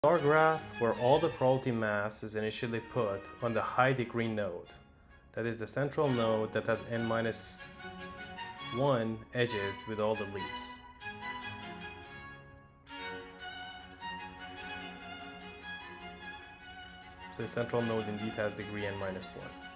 Our graph where all the probability mass is initially put on the high degree node. That is the central node that has n-1 edges with all the leaves. So the central node indeed has degree n-1.